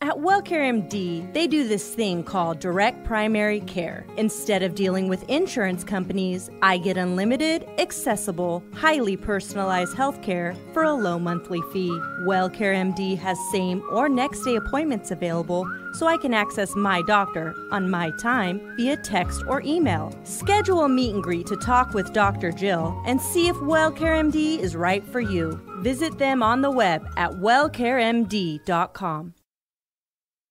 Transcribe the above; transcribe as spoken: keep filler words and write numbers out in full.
At Wellcare M D, they do this thing called direct primary care. Instead of dealing with insurance companies, I get unlimited, accessible, highly personalized health care for a low monthly fee. Wellcare M D has same or next day appointments available, so I can access my doctor on my time via text or email. Schedule a meet and greet to talk with Doctor Jill and see if Wellcare M D is right for you. Visit them on the web at wellcare m d dot com.